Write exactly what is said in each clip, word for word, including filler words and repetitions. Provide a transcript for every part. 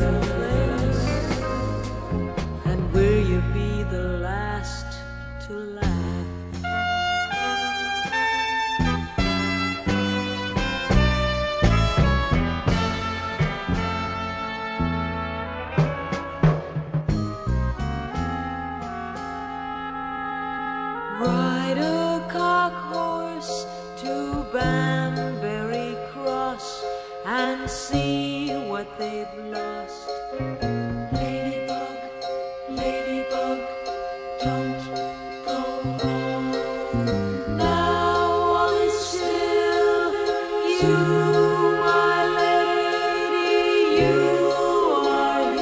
place? And will you be the last to laugh? Ride a cock horse to Banbury Cross and see what they've lost. Ladybug, ladybug, don't go home. Now all is still. You, my lady, you are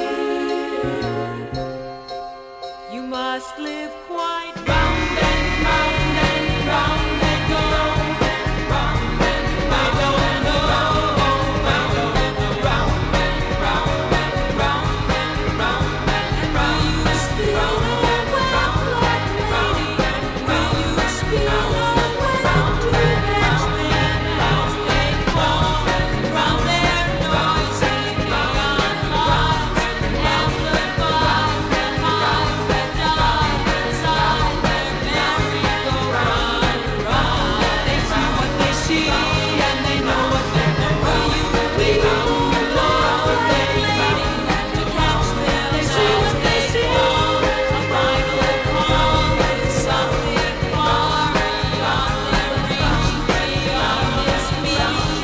here. You must live quite round and round and round and go round and round and round and round and round and round and round and round and round. Will you steal away like lady? Will you steal away to catch them as they fall round their noisy neon lights and the fire and high red dye inside their merry-go-round? They see what they see and they know what they know. Will you be away, lady, to catch them? They see what they see. A bridal call with something far beyond their reach, beyond his speech.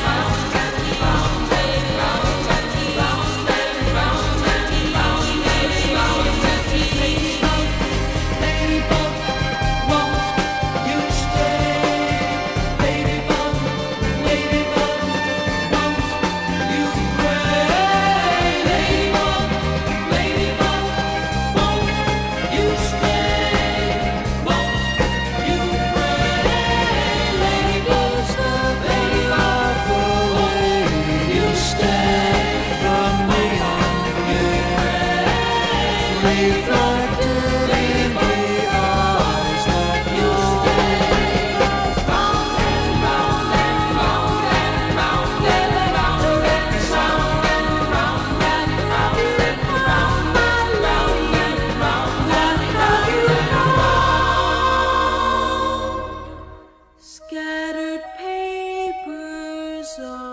Ladybug, won't you stay? Ladybug, ladybug, won't you pray? Ladybug, ladybug, won't you stay? Won't you pray? Ladybug's the ladybug, won't you stay? From me on you pray. Reflected in the eyes that you stay. Round and round and round and round and round and sound and round and round and round and round and round and have you found scattered papers of